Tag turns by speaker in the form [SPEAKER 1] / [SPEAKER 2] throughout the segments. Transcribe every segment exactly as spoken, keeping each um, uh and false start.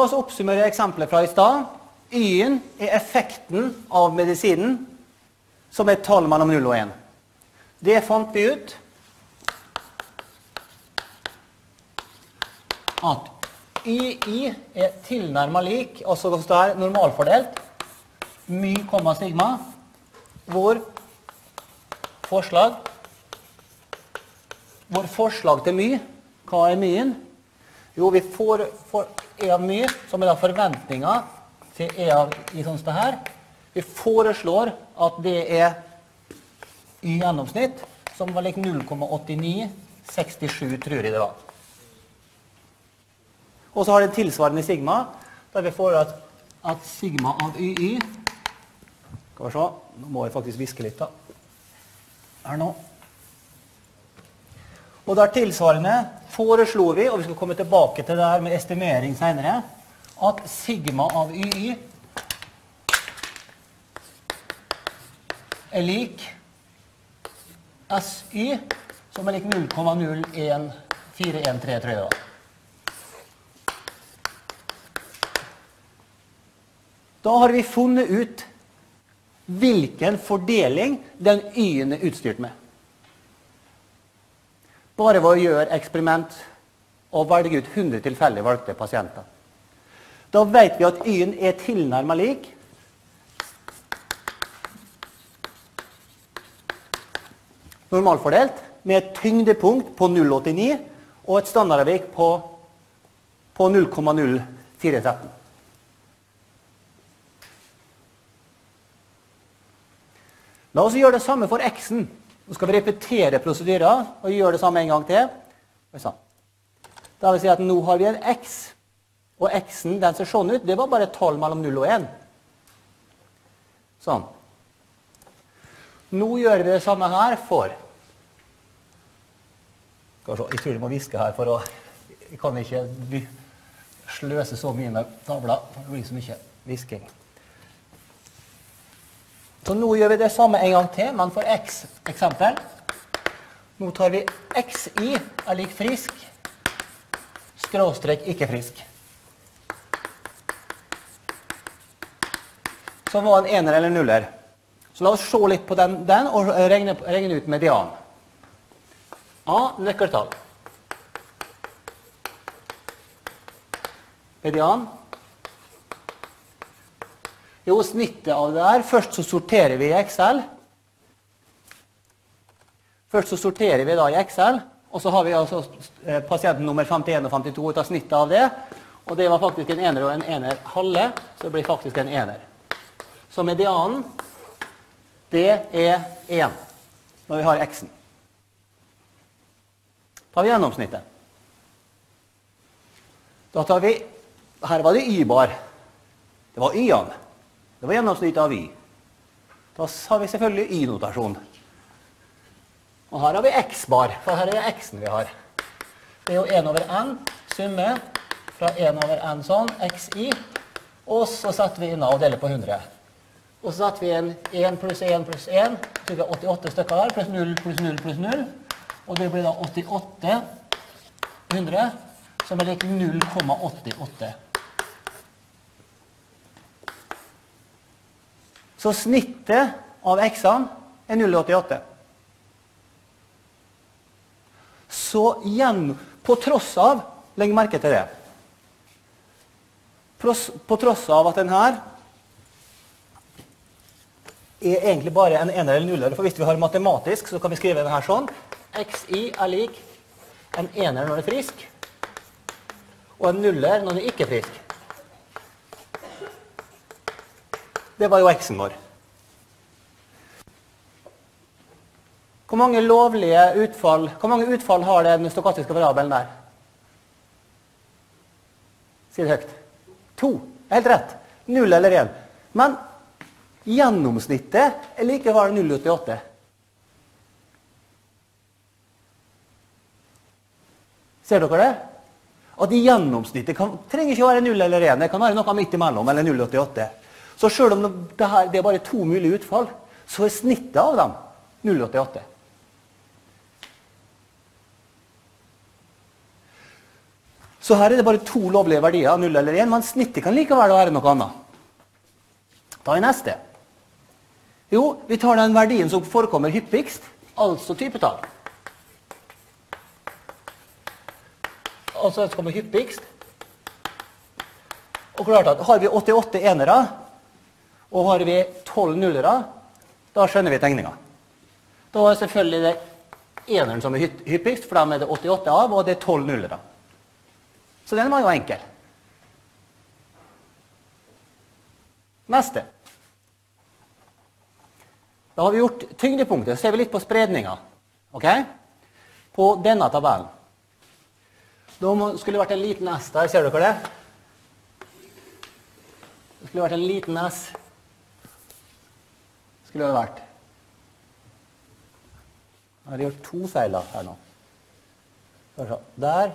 [SPEAKER 1] La oss oppsummere eksemplet fra i stad. Y-en er effekten av medisinen, som er et tall mellom null og en. Det fant vi ut at Y I er tilnærmet lik, altså det er normalfordelt, my, sigma, hvor forslag, hvor forslag til my, hva er myen? Jo, vi får, får E av my, som er da forventninger til E av I sånn som det her. Vi foreslår at det er Y gjennomsnitt, som var lik null komma åtte ni seks sju, tror jeg det var. Og så har det tilsvarende sigma, der vi får at, at sigma av Y Y, skal vi se, nå må jeg faktisk viske litt da, her nå. Og der tilsvarende foreslo vi, og vi skal komme tilbake til det her med estimering senere, at sigma av Y Y er lik S Y, som er lik null komma null en fire en tre, tror jeg da. Da har vi funnet ut hvilken fordeling den Y-en er utstyrt med. Bare ved å gjøre eksperiment og velge ut hundre tilfeldig valgte pasienter. Da vet vi at Y-en er tilnærmet lik normalfordelt med et tyngdepunkt på null komma åtte ni og et standardavvik på, på null komma null fire ett tre. La oss gjøre det samme for X-en. Nå skal vi repetere prosedyrer og gjøre det samme en gang til. Da vil si at nå har vi en X, og X-en, den ser sånn ut, det var bare et tall mellom null og en. Sånn. Nå gjør vi det samme her for. Skal vi se, jeg tror jeg må viske her for å, jeg kan ikke sløse så mye med tavla, for det blir så mye visking. Så nå gjør vi det samme en gang til, men for X eksempel. Nå tar vi X I er lik frisk, skråstrek ikke frisk. Så var en ener eller nuller. Så la oss se litt på den, den og regne, regne ut median. A, nøkkeltall. Median. Jo, snittet av det her. Først så sorterer vi i Excel. Først så sorterer vi da i Excel, og så har vi altså eh, pasienten nummer femtien og femtito, og tar snittet av det. Og det var faktisk en ener og en ener halve, så det blir faktisk en ener. Så medianen, det er en, når vi har X-en. Da har vi gjennomsnittet. Da tar vi, her var det Y-bar. Det var Y-ene. Det var gjennomsnittet av Y. Da har vi selvfølgelig Y-notasjon. Og her har vi X-bar, for her er det X-en vi har. Det er jo en over N, summe fra en over N sånn, X I, og så setter vi inn og deler på hundre. Og så setter vi en en pluss en pluss en, så vi har åttiåtte stykker her, pluss null pluss null pluss null, og det blir da åttiåtte hundre, som er lik null komma åttiåtte. Så snittet av X-ene er null komma åttiåtte. Så igjen, på tross av, legg merke til det, på tross av at den her er egentlig bare en ener eller nuller, for hvis vi har matematisk, så kan vi skrive den her sånn. X I er lik en ener når det er frisk, og en nuller når det ikke er frisk. Det var jo X-en vår. Hvor mange lovlige utfall, hvor mange utfall har den stokastiske variabelen der? Si det høyt. To. Helt rett. Null eller en. Men gjennomsnittet er likevel null komma åttiåtte. Ser dere det? At gjennomsnittet kan, trenger ikke være null eller en, det kan være noe midt imellom, eller null komma åttiåtte. Så selv om det, her, det er bare to mulige utfall, så er snittet av dem null komma åttiåtte. Så her er det bare to lovlige verdier, null eller én, men snittet kan likevel være noe annet. Da er neste. Jo, vi tar den verdien som forekommer hyppigst, altså typetall. Altså den som kommer hyppigst. Og klart at har vi åttiåtte enere, og har vi tolv nullere, da skjønner vi tegningen. Da er selvfølgelig det eneren som er hyppigst, for dem er det åttiåtte av, og det er tolv nullere. Så den var jo enkel. Neste. Da har vi gjort tyngdepunktet, så ser vi litt på spredningen. Ok? På denne tabellen. Da skulle det vært en liten S der, ser dere det? Det skulle vært en liten S. Skulle det vært. Jeg har gjort to feiler her nå. Der.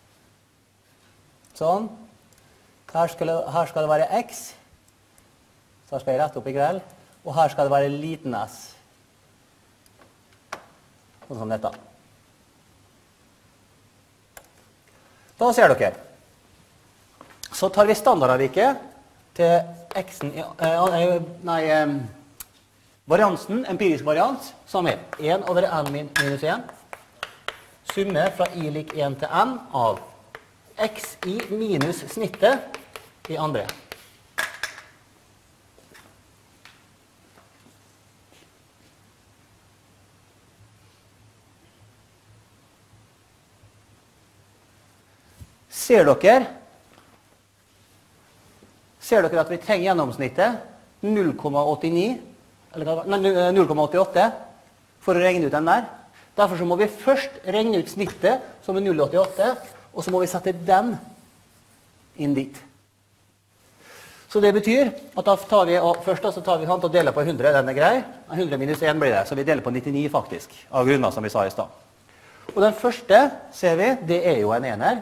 [SPEAKER 1] Sånn. Her skal, det, her skal det være X. Så her skal jeg rette opp i grell. Og her skal det være liten S. Sånn som dette. Da ser dere. Så tar vi standardavviket til X-en, eh, nei, eh, variansen, empirisk varians, som er én over N minus én. Summe fra I lik én til N av X I minus snittet i andre. Ser dere? Ser dere at vi trenger gjennomsnittet null komma åttini, eller null komma åttiåtte, for å regne ut den der? Derfor så må vi først regne ut snittet, som er null komma åttiåtte, og så må vi sette den inn dit. Så det betyr at da tar vi, først da så tar vi han til å dele på hundre, den er grei. hundre minus én blir det, så vi deler på nittini faktisk, av grunner som vi sa i stad. Og den første, ser vi, det er jo en ener.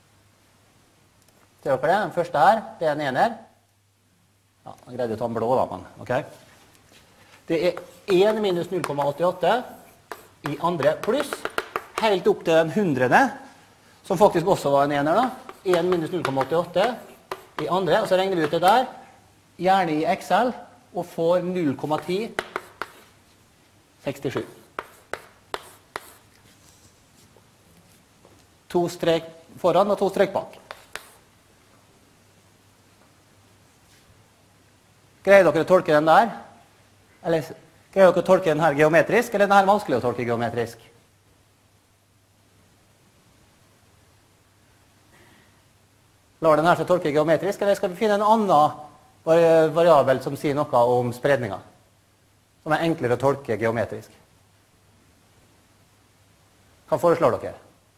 [SPEAKER 1] Ser dere det? Den første her, det er en ener. Ja, jeg greide å ta den blå da, men ok. Det er én minus null komma åttiåtte i andre pluss, helt opp til den hundrede, som faktisk også var en ener da. én minus null komma åttiåtte i andre, og så regner vi ut det der, gjerne i Excel, og får null komma ti sekstisju. To strek foran og to strek bak. Greier dere å tolke den der? Eller greier dere å tolke den her geometrisk, eller er den her vanskelig å tolke geometrisk? Lar den her seg tolke geometrisk, eller skal vi finne en annen variabel som sier noe om spredningen? Som er enklere å tolke geometrisk? Hva foreslår dere?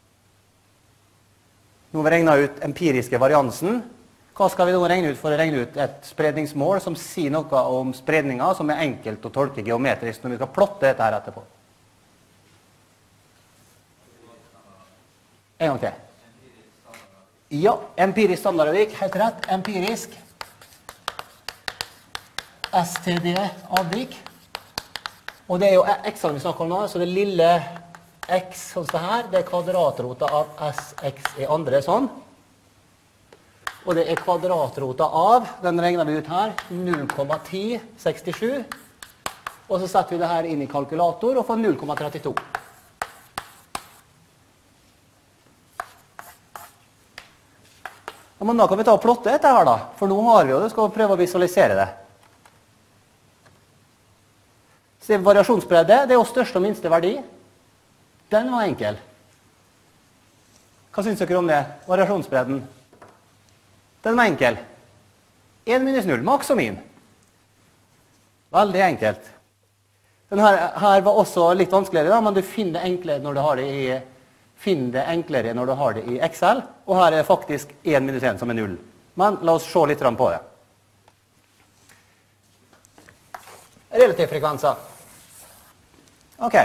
[SPEAKER 1] Nå har vi regnet ut empiriske variansen. Hva skal vi nå regne ut for å regne ut et spredningsmål som sier noe om spredninger som er enkelt å tolke geometrisk når vi skal plotte dette her etterpå? En gang til. Ja, empirisk standardavvik, helt rett. Empirisk S T D-avvik. Og det er jo x-ene vi snakker om nå, så det lille x, sånn som det her, det er kvadratrota av sx i andre, sånn. Og det er kvadratrota av, den regner vi ut her, null komma ti sekstisju. Og så setter vi det her inn i kalkulator og får null komma trettito. Ja, men da kan vi ta og plotte dette her da, for nå har vi jo det, skal vi prøve å visualisere det. Så variasjonsbredde, det er jo største og minste verdi. Den var enkel. Hva synes dere om det? Variasjonsbredden. Den var enkel. én minus null, maks og min. Veldig enkelt. Den her, her var også litt vanskeligere, da, men du finner det enklere når du har det i, finner det enklere når du har det i Excel. Og her er det faktisk én minus én som er null. Men la oss se litt på det. Relativfrekvenser. Ok.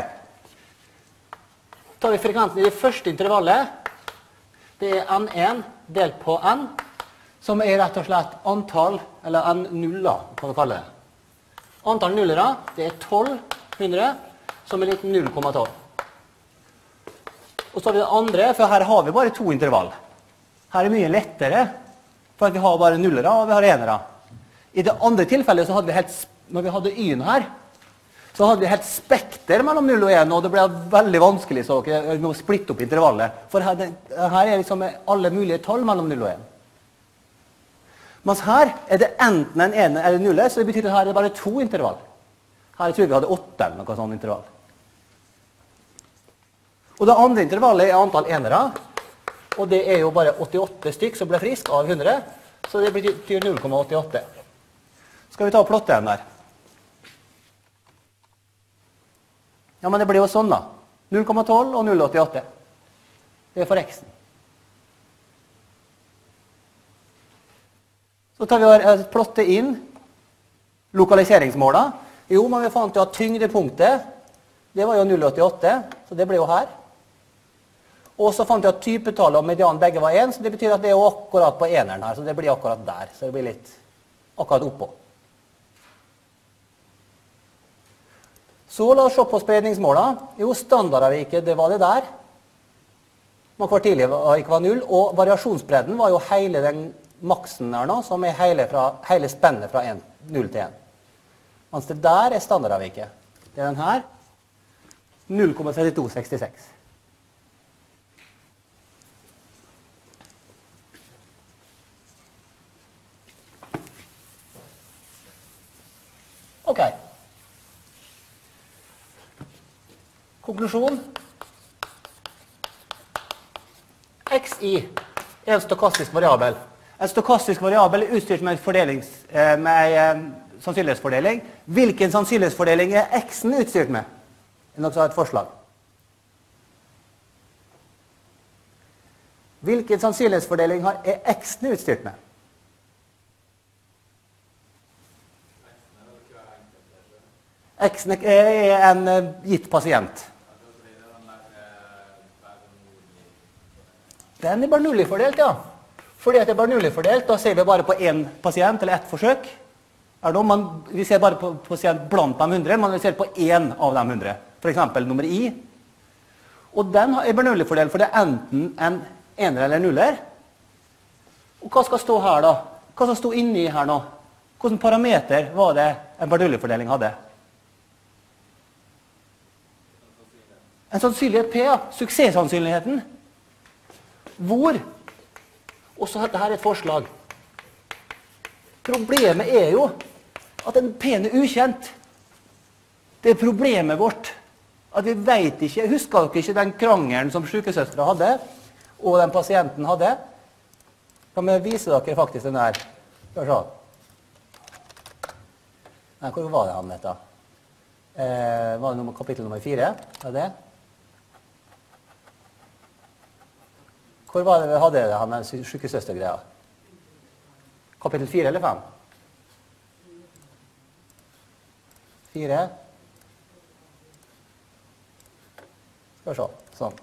[SPEAKER 1] Tar vi frekvensen i det første intervallet. Det er N én delt på N. Som er rett og slett antall, eller N nuller, kan vi kalle det. Antall nullere, det er tolv hundre, som er litt null komma tolv. Og så har vi det andre, for her har vi bare to intervall. Her er mye lettere, for at vi har bare nullere og vi har enere. I det andre tilfellet så hadde vi helt, når vi hadde y-en her, så hadde vi helt spekter mellom null og en, og det ble veldig vanskelig så dere må splitte opp intervallet. For her, det, her er liksom alle mulige tall mellom null og en. Mens her er det enten en ene eller nulle, så det betyr at her er det bare to intervall. Her tror vi hadde åtte eller noe sånt intervall. Og det andre intervallet er antall enere, og det er jo bare åttiåtte stykk som ble frisk av hundre, så det betyr null komma åttiåtte. Skal vi ta og plotte den der? Ja, men det blir jo sånn da. null komma tolv og null komma åttiåtte. Det er for x-en. Så tar vi og plotter inn lokaliseringsmålet. Jo, men vi fant jo at tyngdepunktet, det var jo null komma åttiåtte, så det blir jo her. Og så fant vi at typetallet og median begge var en, så det betyr at det er jo akkurat på eneren her, så det blir akkurat der. Så det blir litt akkurat oppå. Så la oss se på spredningsmålet. Jo, standardavviket, det var det der. Man kvartilet ikke var null, og variasjonsbredden var jo hele den maksen her nå, som er hele, fra, hele spennet fra null til en. Mens det der er standardavviket. Det er den her. null komma tre to seks seks. Ok. Konklusjon. xi er en stokastisk variabel. En stokastisk variabel er utstyrt med, med en sannsynlighetsfordeling. Hvilken sannsynlighetsfordeling er x-en utstyrt med? Er det noe som har et forslag? Hvilken sannsynlighetsfordeling er x-en utstyrt med? X-en er en gitt pasient. Den er Bernoulli fordelt, ja. Fordi at det er Bernoulli fordelt, da ser vi bare på en pasient eller ett forsøk. Er det, man, vi ser bare på pasient blant de hundre, men vi ser på en av de hundre. For eksempel nummer i. Og den er Bernoulli fordelt, for det er enten en ener eller nuller. Og hva skal stå her da? Hva skal stå inni her nå? Hvilken parameter var det en Bernoulli fordeling hadde? En sannsynlighet P, ja. Suksesssannsynligheten. Hvor? Og så dette her er et forslag. Problemet er jo at en P-en er ukjent. Det er problemet vårt. At vi vet ikke, husker dere ikke den krangelen som sykesøstre hadde, og den pasienten hadde? Kan vi vise dere faktisk den her? Hør så. Nei, hvor var det han dette? Eh, var det nummer, kapittel nummer fire? Er det? Hvor var det vi hadde det, han den sykesøstergreia? Kapittel fire eller fem? Fire. Skal vi se, sånn.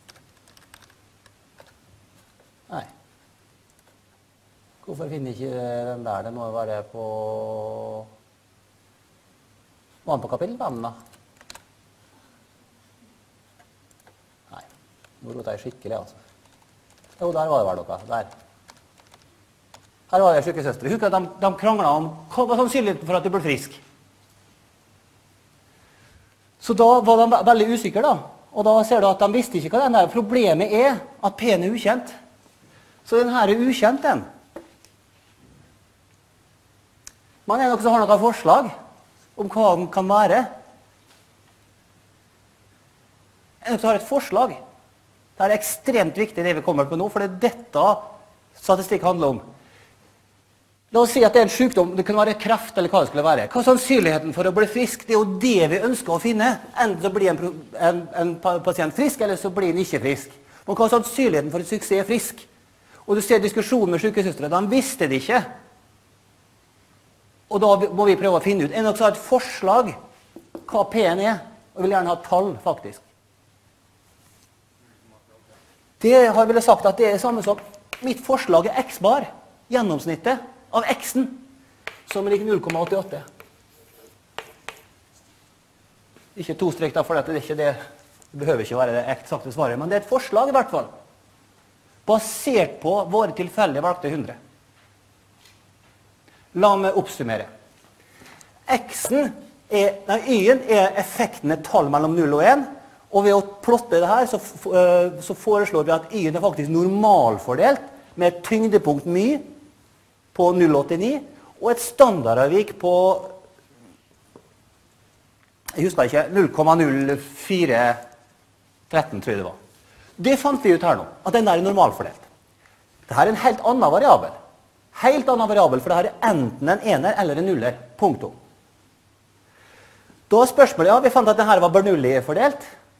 [SPEAKER 1] Nei. Hvorfor finner jeg ikke den der? Det må jo være på... Var den på kapittel fem da? Nei, nå roter jeg skikkelig altså. Jo, der var det vel dere, der. Her var det sykesøstre. Husk at de, de kranglet om hva var sannsynligheten for at du ble frisk. Så da var de veldig usikre da. Og da ser du at de visste ikke hva den der. Problemet er at P-en er ukjent. Så den her er ukjent, den. Men er det noen som har noen forslag om hva den kan være? Er det noen som har et forslag? Det er ekstremt viktig det vi kommer på nå, for det er dette statistikk handler om. La oss si at det er en sykdom, det kan være kreft eller hva det skulle være. Hva er sannsynligheten for å bli frisk? Det er jo det vi ønsker å finne. Enten så blir en, en, en pasient frisk, eller så blir den ikke frisk. Men hva er sannsynligheten for at suksess er frisk? Og du ser diskusjonen med sykesøstre, de visste det ikke. Og da må vi prøve å finne ut. Er det noe som har et forslag hva P-en er? Og jeg vil gjerne ha tall, faktisk. Det har jeg vel sagt at det er samme som mitt forslag er x-bar, gjennomsnittet av x-en, som er like null komma åttiåtte. Ikke to strek da, for det er ikke det, det behøver ikke være det eksakte svaret, men det er et forslag i hvert fall. basert på våre tilfeldige valgte hundre. La meg oppsummere. X-en er, nei, Y-en er effekten et tall mellom null og en, og ved å plotte det her, så, så foreslår vi at Y-en er faktisk normalfordelt med et tyngdepunkt my på null komma åttini, og et standardavvik på, jeg husker ikke, null komma null fire tretten tror jeg det var. Det fant vi ut her nå, at den der er normalfordelt. Dette er en helt annen variabel. Helt annen variabel, for dette er enten en ener eller en nuller. Punktum. Da er spørsmålet, ja, vi fant at denne var Bernoulli fordelt.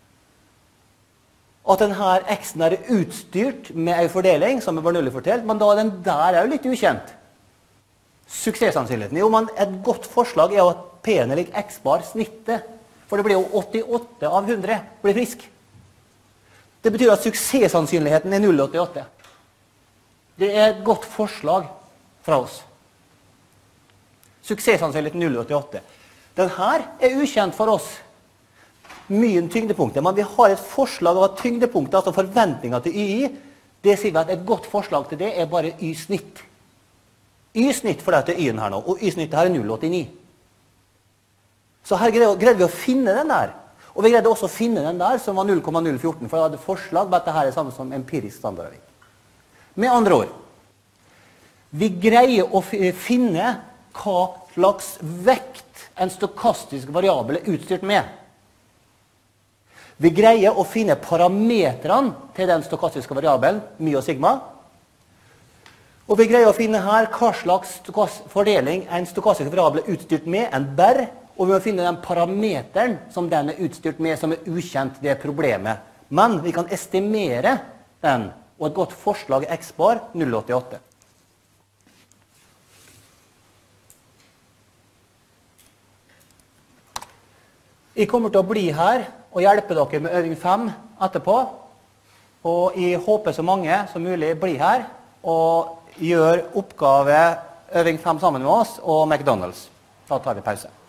[SPEAKER 1] At denne X-en er utstyrt med en fordeling som er Bernoulli fordelt, men da er den der jo litt ukjent. Suksessannsynligheten. Jo, men et godt forslag er jo at P-en er lik X-bar snittet, for det blir jo åttiåtte av hundre, blir frisk. Det betyr at suksessannsynligheten er null komma åttiåtte. Det er et godt forslag fra oss. Suksessannsynligheten null komma åttiåtte. Den her er ukjent for oss. Mye tyngdepunktet, men vi har et forslag av at tyngdepunktet, altså forventninger til Y I, det sier vi at et godt forslag til det er bare Y-snitt. Y-snitt for dette Y-en her nå, og Y-snittet her er null komma åttini. Så her greide vi å finne den der. Og vi greide også å finne den der som var null komma null fjorten, for jeg hadde forslag på at dette er samme som empirisk standardavvik. Med andre ord, vi greier å finne hva slags vekt en stokastisk variabel er utstyrt med. Vi greier å finne parametrene til den stokastiske variabelen, my og sigma. Og vi greier å finne her hva slags fordeling en stokastisk variabel er utstyrt med, en berr, og vi må finne den parameteren som den er utstyrt med, som er ukjent, det problemet. Men vi kan estimere den, og et godt forslag er X-bar null komma åttiåtte. Jeg kommer til å bli her og hjelpe dere med øving fem etterpå, og jeg håper så mange som mulig blir her og gjør oppgave øving fem sammen med oss og McDonald's. Da tar vi pause.